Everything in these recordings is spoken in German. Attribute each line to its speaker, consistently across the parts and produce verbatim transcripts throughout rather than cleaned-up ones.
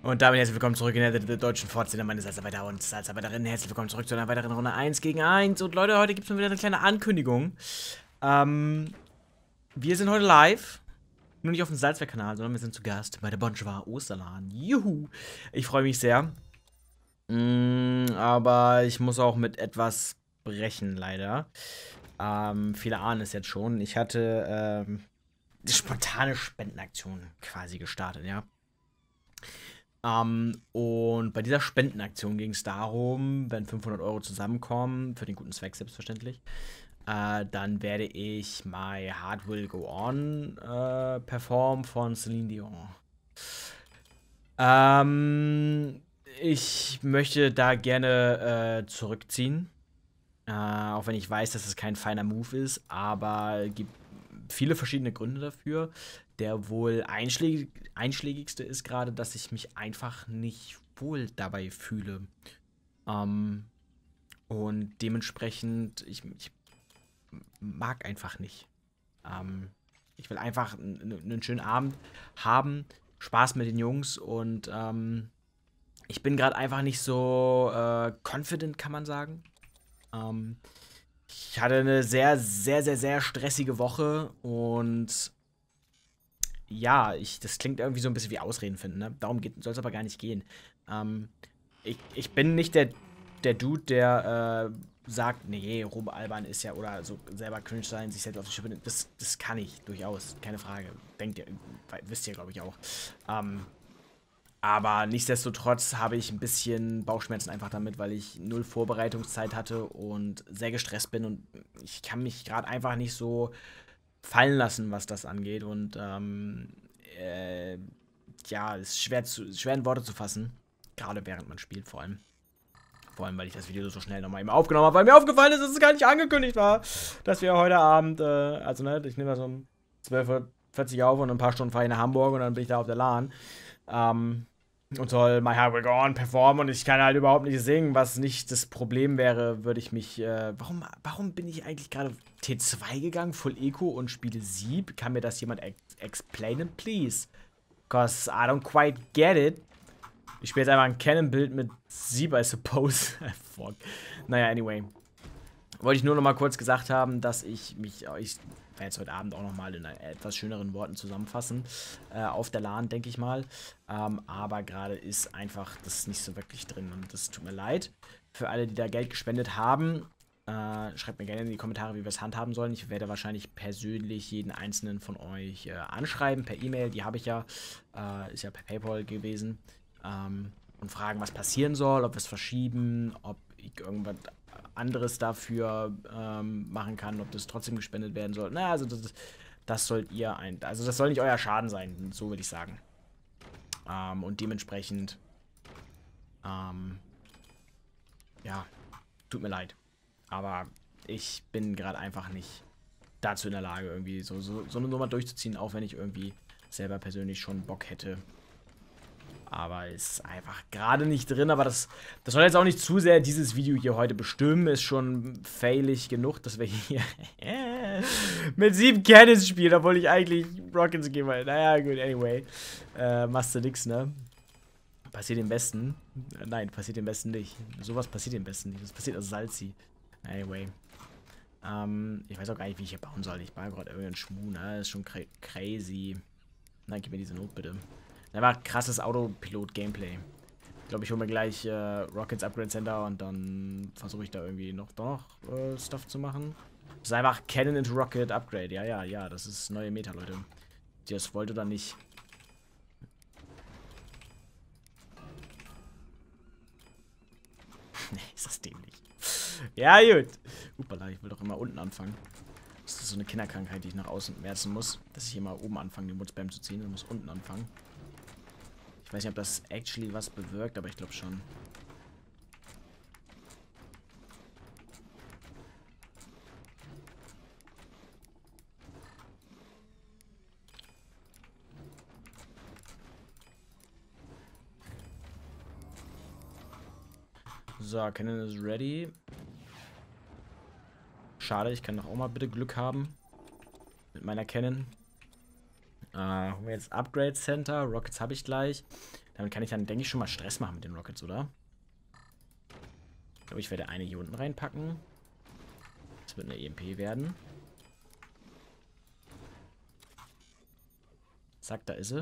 Speaker 1: Und damit herzlich willkommen zurück in der, der deutschen Fortsetzung meines Salzarbeiter und Salzarbeiterinnen. Herzlich willkommen zurück zu einer weiteren Runde eins gegen eins. Und Leute, heute gibt es mal wieder eine kleine Ankündigung. Ähm, wir sind heute live. Nur nicht auf dem Salzwerk-Kanal, sondern wir sind zu Gast bei der Bonjour Osterlan. Juhu! Ich freue mich sehr. Mm, aber ich muss auch mit etwas brechen, leider. Ähm, viele ahnen es jetzt schon. Ich hatte ähm, die spontane Spendenaktion quasi gestartet, ja. Ähm, und bei dieser Spendenaktion ging es darum, wenn fünfhundert Euro zusammenkommen, für den guten Zweck selbstverständlich, äh, dann werde ich My Heart Will Go On äh, performen von Celine Dion. Ähm, ich möchte da gerne äh, zurückziehen, äh, auch wenn ich weiß, dass es kein feiner Move ist, aber es gibt viele verschiedene Gründe dafür. Der wohl einschlägig, einschlägigste ist gerade, dass ich mich einfach nicht wohl dabei fühle. Ähm, und dementsprechend, ich, ich mag einfach nicht. Ähm, ich will einfach einen schönen Abend haben, Spaß mit den Jungs und ähm, ich bin gerade einfach nicht so äh, confident, kann man sagen. Ähm, ich hatte eine sehr, sehr, sehr, sehr stressige Woche und ja, ich, das klingt irgendwie so ein bisschen wie Ausreden finden, ne? Darum soll es aber gar nicht gehen. Ähm, ich, ich bin nicht der, der Dude, der äh, sagt, nee, Robo Alban ist ja, oder so selber cringe sein, sich selbst auf die Schippe nimmt. Das, das kann ich durchaus, keine Frage. Denkt ihr, wisst ihr, glaube ich, auch. Ähm, aber nichtsdestotrotz habe ich ein bisschen Bauchschmerzen einfach damit, weil ich null Vorbereitungszeit hatte und sehr gestresst bin und ich kann mich gerade einfach nicht so fallen lassen, was das angeht. Und ähm, äh, ja, es ist schwer, zu, schwer in Worte zu fassen. Gerade während man spielt, vor allem. Vor allem, weil ich das Video so schnell nochmal eben aufgenommen habe, weil mir aufgefallen ist, dass es gar nicht angekündigt war, dass wir heute Abend, äh, also ne, ich nehme das um zwölf Uhr vierzig auf und in ein paar Stunden fahre ich nach Hamburg und dann bin ich da auf der LAN. Ähm, und soll My Heart Will Go On performen und ich kann halt überhaupt nicht singen, was nicht das Problem wäre, würde ich mich, äh, warum, warum bin ich eigentlich gerade T zwei gegangen, Full Eco und spiele Sieb? Kann mir das jemand ex explainen, please? Cause I don't quite get it. Ich spiele jetzt einfach ein Canon-Bild mit Sieb, I suppose. Fuck. Naja, anyway. Wollte ich nur noch mal kurz gesagt haben, dass ich mich, ich werde jetzt heute Abend auch noch mal in etwas schöneren Worten zusammenfassen, äh, auf der LAN, denke ich mal. Ähm, aber gerade ist einfach das nicht so wirklich drin und das tut mir leid. Für alle, die da Geld gespendet haben, äh, schreibt mir gerne in die Kommentare, wie wir es handhaben sollen. Ich werde wahrscheinlich persönlich jeden einzelnen von euch äh, anschreiben, per E-Mail, die habe ich ja, äh, ist ja per PayPal gewesen, ähm, und fragen, was passieren soll, ob wir es verschieben, ob ich irgendwas anderes dafür ähm, machen kann, ob das trotzdem gespendet werden soll. Na, also das, das sollt ihr ein, also das soll nicht euer Schaden sein, so würde ich sagen. Ähm, und dementsprechend, ähm, ja, tut mir leid. Aber ich bin gerade einfach nicht dazu in der Lage, irgendwie so, so, so eine Nummer durchzuziehen, auch wenn ich irgendwie selber persönlich schon Bock hätte. Aber ist einfach gerade nicht drin. Aber das, das soll jetzt auch nicht zu sehr dieses Video hier heute bestimmen. Ist schon failig genug, dass wir hier mit sieben Cannons spielen, obwohl ich eigentlich Rockets gehen wollte. Naja, gut, anyway. Äh, machst du nix, ne? Passiert dem Besten. Nein, passiert dem Besten nicht. Sowas passiert dem Besten nicht. Das passiert aus Salzi. Anyway. Ähm, ich weiß auch gar nicht, wie ich hier bauen soll. Ich baue gerade irgendeinen Schmuh, ne? Das ist schon cra crazy. Na, gib mir diese Not, bitte. Das war krasses Autopilot-Gameplay. Ich glaube, ich hole mir gleich äh, Rockets Upgrade Center und dann versuche ich da irgendwie noch, noch äh, Stuff zu machen. Das ist einfach Cannon into Rocket Upgrade. Ja, ja, ja, das ist neue Meta, Leute. Ob ihr das wollt oder nicht. Nee, ist das dämlich. Ja, gut. Upala, ich will doch immer unten anfangen. Das ist so eine Kinderkrankheit, die ich nach außen merzen muss. Dass ich immer oben anfange, den Woodspam zu ziehen. Ich muss unten anfangen. Ich weiß nicht, ob das actually was bewirkt, aber ich glaube schon. So, Cannon ist ready. Schade, ich kann doch auch mal bitte Glück haben. Mit meiner Cannon. Äh, holen wir jetzt Upgrade Center. Rockets habe ich gleich. Damit kann ich dann, denke ich, schon mal Stress machen mit den Rockets, oder? Ich glaube, ich werde eine hier unten reinpacken. Das wird eine E M P werden. Zack, da ist sie.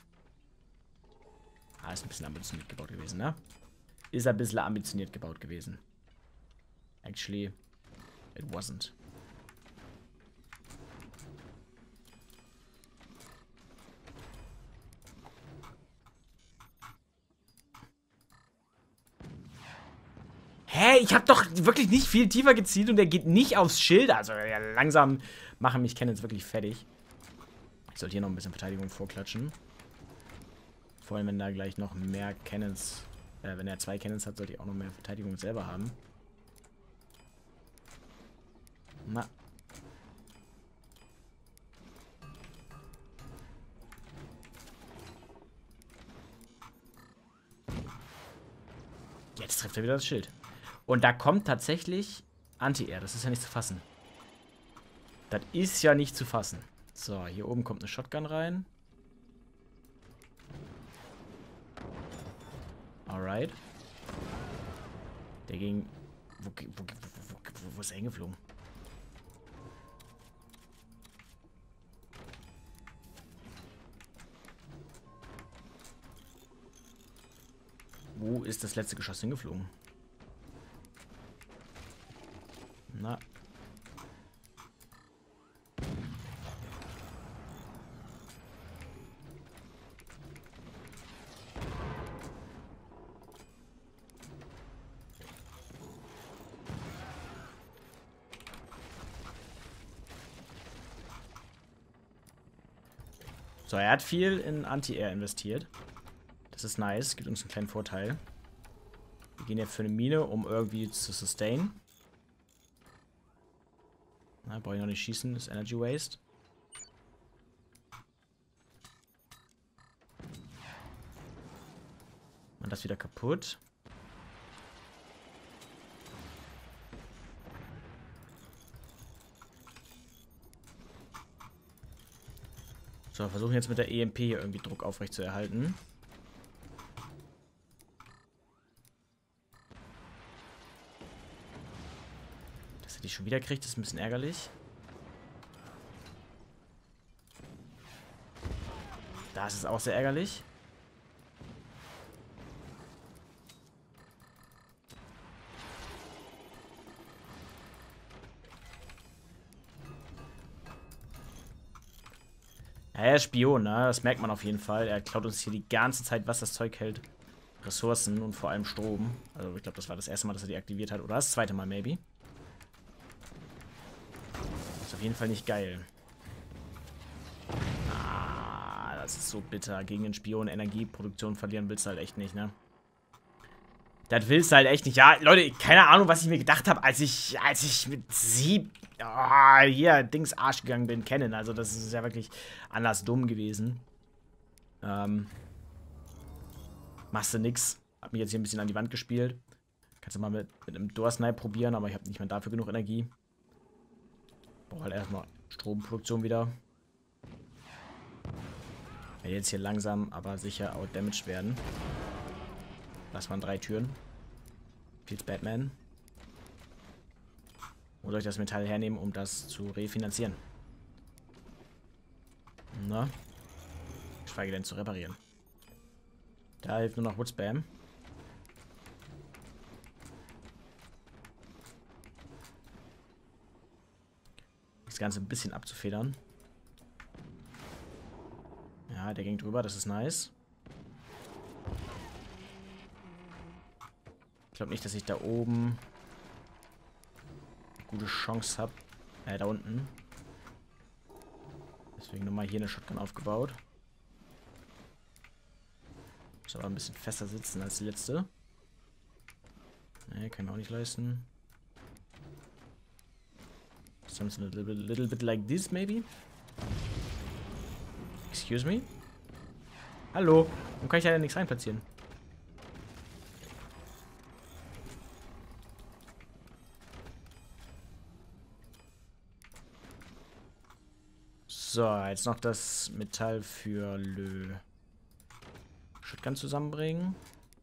Speaker 1: Ah, ist ein bisschen ambitioniert gebaut gewesen, ne? Ist ein bisschen ambitioniert gebaut gewesen. Actually, it wasn't. Hä? Ich habe doch wirklich nicht viel tiefer gezielt und der geht nicht aufs Schild. Also ja, langsam machen mich Cannons wirklich fertig. Ich sollte hier noch ein bisschen Verteidigung vorklatschen. Vor allem, wenn da gleich noch mehr Cannons, äh, wenn er zwei Cannons hat, sollte ich auch noch mehr Verteidigung selber haben. Na. Jetzt trifft er wieder das Schild. Und da kommt tatsächlich Anti-Air. Das ist ja nicht zu fassen. Das ist ja nicht zu fassen. So, hier oben kommt eine Shotgun rein. Alright. Der ging... Wo, wo, wo, wo, wo ist er hingeflogen? Wo ist das letzte Geschoss hingeflogen? Na. So, er hat viel in Anti-Air investiert. Das ist nice, gibt uns einen kleinen Vorteil. Wir gehen jetzt für eine Mine, um irgendwie zu sustain. Na, brauche ich noch nicht schießen, das ist Energy Waste. Und das wieder kaputt. So, wir versuchen jetzt mit der E M P hier irgendwie Druck aufrecht zu erhalten. Dass er die schon wieder kriegt, ist ein bisschen ärgerlich. Da ist es auch sehr ärgerlich. Ja, er ist Spion, ne? Das merkt man auf jeden Fall. Er klaut uns hier die ganze Zeit, was das Zeug hält. Ressourcen und vor allem Strom. Also ich glaube, das war das erste Mal, dass er die aktiviert hat. Oder das zweite Mal, maybe. Ist auf jeden Fall nicht geil. Ah, das ist so bitter. Gegen den Spion Energieproduktion verlieren willst du halt echt nicht, ne? Das willst du halt echt nicht. Ja, Leute, keine Ahnung, was ich mir gedacht habe, als ich, als ich mit sieb... Oh, hier, Dings Arsch gegangen bin, kennen. Also das ist ja wirklich anders dumm gewesen. Ähm... Machst du nix. Hab mich jetzt hier ein bisschen an die Wand gespielt. Kannst du mal mit, mit einem Door-Snipe probieren, aber ich habe nicht mehr dafür genug Energie. Brauche halt erstmal Stromproduktion wieder. Werde jetzt hier langsam, aber sicher outdamaged werden. Das waren drei Türen. Feels Batman. Wo soll ich das Metall hernehmen, um das zu refinanzieren? Na? Geschweige denn zu reparieren. Da hilft nur noch Woodspam. Das Ganze ein bisschen abzufedern. Ja, der ging drüber, das ist nice. Ich glaube nicht, dass ich da oben eine gute Chance habe. Äh, da unten. Deswegen nochmal hier eine Shotgun aufgebaut. Muss aber ein bisschen fester sitzen als die letzte. Ne, kann ich mir auch nicht leisten. Something a little bit, little bit like this, maybe? Excuse me? Hallo? Warum kann ich da ja nichts reinplatzieren? So, jetzt noch das Metall für Le Shotgun zusammenbringen.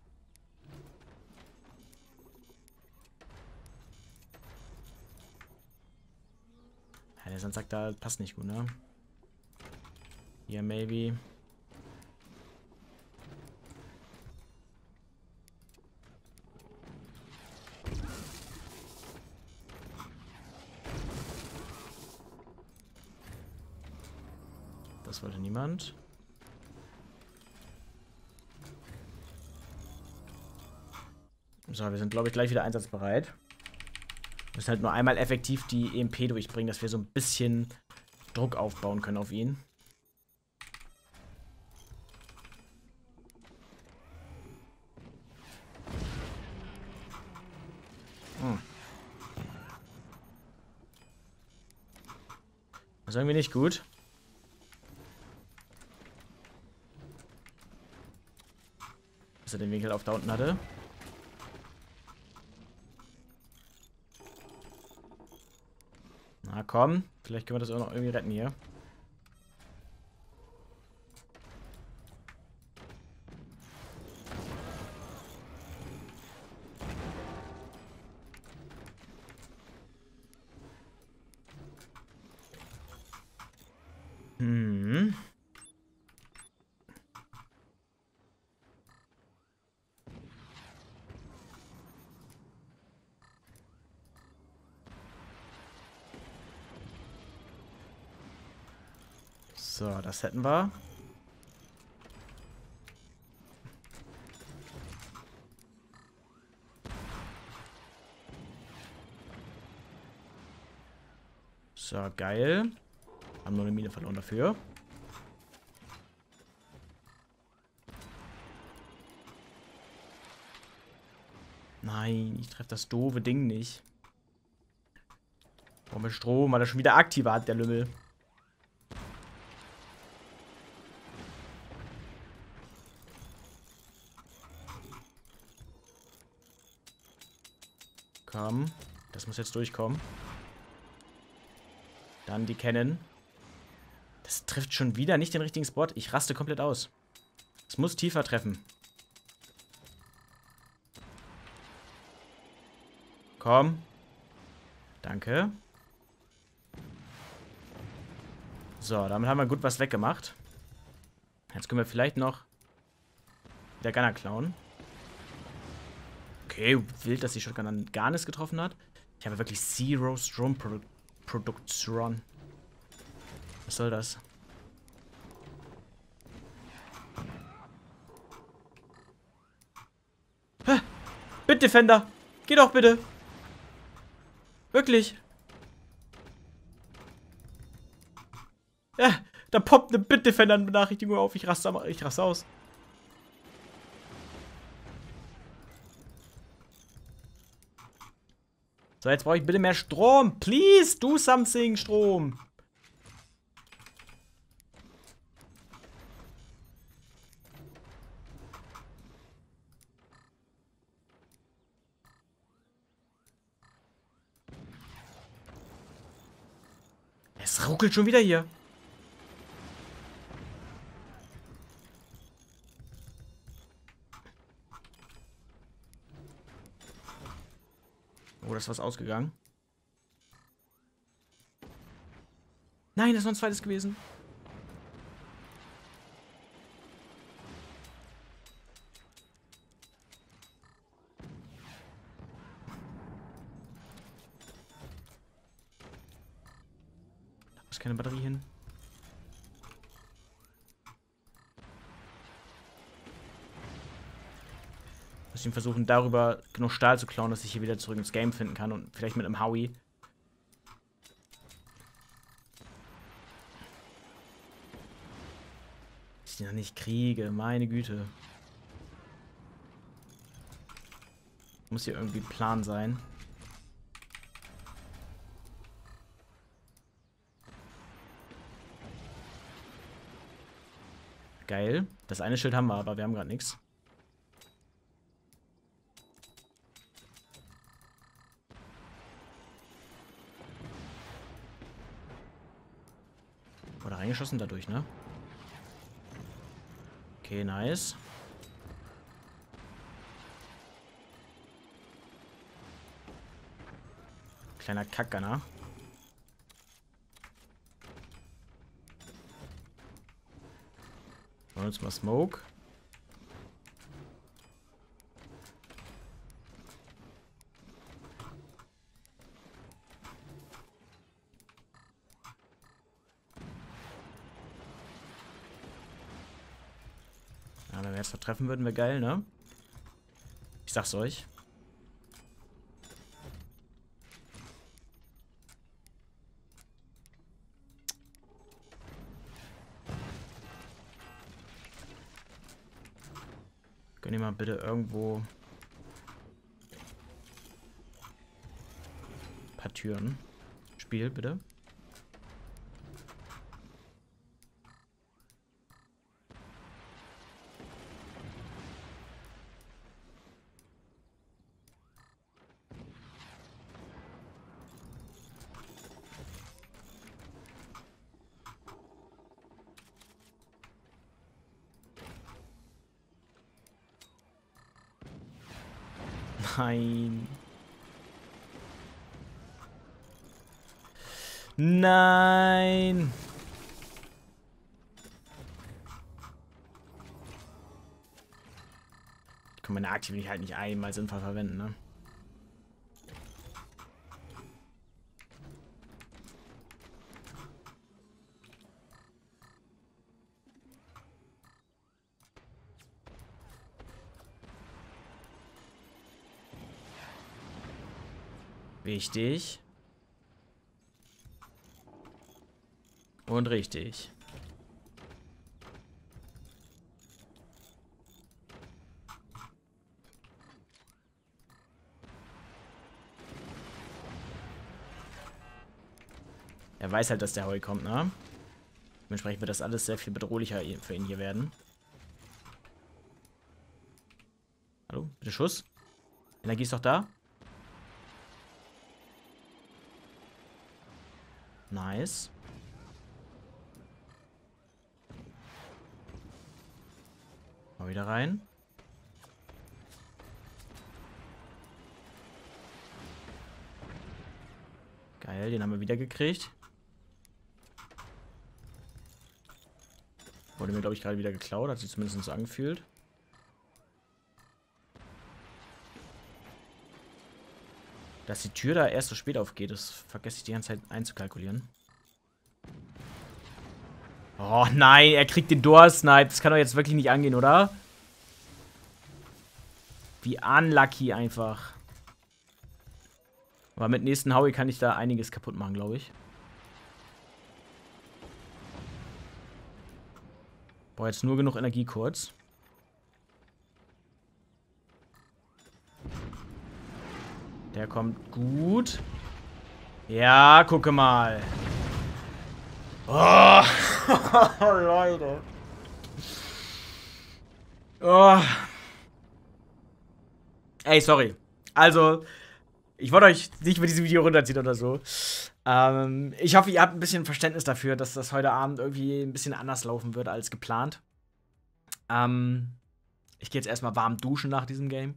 Speaker 1: Ja, der Sandsack da passt nicht gut, ne? Hier, maybe. Das wollte niemand. So, wir sind, glaube ich, gleich wieder einsatzbereit. Wir müssen halt nur einmal effektiv die E M P durchbringen, dass wir so ein bisschen Druck aufbauen können auf ihn. Hm. Das ist irgendwie nicht gut. Dass er den Winkel auf da unten hatte. Na komm, vielleicht können wir das auch noch irgendwie retten hier. Hm. So, das hätten wir. So, geil. Haben nur eine Mine verloren dafür. Nein, ich treffe das doofe Ding nicht. Warum ist Strom? Weil er schon wieder aktiver hat, der Lümmel. Komm. Das muss jetzt durchkommen. Dann die Cannon. Das trifft schon wieder nicht den richtigen Spot. Ich raste komplett aus. Es muss tiefer treffen. Komm. Danke. So, damit haben wir gut was weggemacht. Jetzt können wir vielleicht noch der Gunner klauen. Okay, wild, dass die Shotgun dann gar nichts getroffen hat. Ich habe wirklich Zero Strom Produ Produktion. Was soll das? Hä? Bitdefender! Geh doch bitte! Wirklich? Ja, da poppt eine Bitdefender-Benachrichtigung auf. Ich raste, ich raste aus. So, jetzt brauche ich bitte mehr Strom. Please, do something, Strom. Es ruckelt schon wieder hier. Oh, das ist was ausgegangen. Nein, das ist noch ein zweites gewesen. Da ist keine Batterie hin. Ich muss ihm versuchen, darüber genug Stahl zu klauen, dass ich hier wieder zurück ins Game finden kann und vielleicht mit einem Howie. Dass ich den noch nicht kriege, meine Güte. Muss hier irgendwie Plan sein. Geil. Das eine Schild haben wir, aber wir haben gerade nichts. Wurde reingeschossen dadurch, ne? Okay, nice. Kleiner Kacker, ne? Holen uns mal Smoke. Ja, wenn wir jetzt noch treffen würden, wäre geil, ne? Ich sag's euch. Könnt ihr mal bitte irgendwo ein paar Türen? Spiel, bitte. Nein. Nein. Ich kann meine Aktive nicht halt nicht einmal sinnvoll verwenden, ne? Wichtig. Und richtig. Er weiß halt, dass der Heu kommt, ne? Dementsprechend wird das alles sehr viel bedrohlicher für ihn hier werden. Hallo? Bitte Schuss? Energie ist doch da? Nice. Mal wieder rein. Geil, den haben wir wieder gekriegt. Wurde mir, glaube ich, gerade wieder geklaut. Hat sich zumindest so angefühlt. Dass die Tür da erst so spät aufgeht, das vergesse ich die ganze Zeit einzukalkulieren. Oh nein, er kriegt den Door-Snipe. Das kann doch jetzt wirklich nicht angehen, oder? Wie unlucky einfach. Aber mit nächsten Howie kann ich da einiges kaputt machen, glaube ich. Boah, jetzt nur genug Energie kurz. Der kommt gut. Ja, gucke mal. Oh, Leute. Oh. Ey, sorry. Also, ich wollte euch nicht mit diesem Video runterziehen oder so. Ähm, ich hoffe, ihr habt ein bisschen Verständnis dafür, dass das heute Abend irgendwie ein bisschen anders laufen wird als geplant. Ähm, ich gehe jetzt erstmal warm duschen nach diesem Game.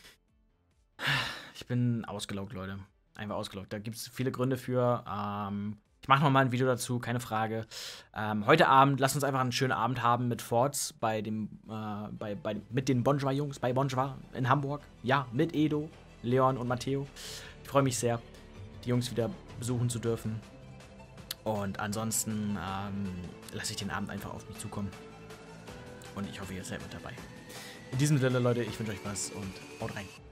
Speaker 1: Ich bin ausgelaugt, Leute. Einfach ausgelaugt. Da gibt es viele Gründe für. Ähm, ich mache noch mal ein Video dazu, keine Frage. Ähm, heute Abend, lasst uns einfach einen schönen Abend haben mit Forts bei dem, äh, bei, bei, mit den Bonjour-Jungs bei Bonjour in Hamburg. Ja, mit Edo, Leon und Matteo. Ich freue mich sehr, die Jungs wieder besuchen zu dürfen. Und ansonsten ähm, lasse ich den Abend einfach auf mich zukommen. Und ich hoffe, ihr seid mit dabei. In diesem Sinne, Leute, ich wünsche euch was und haut rein.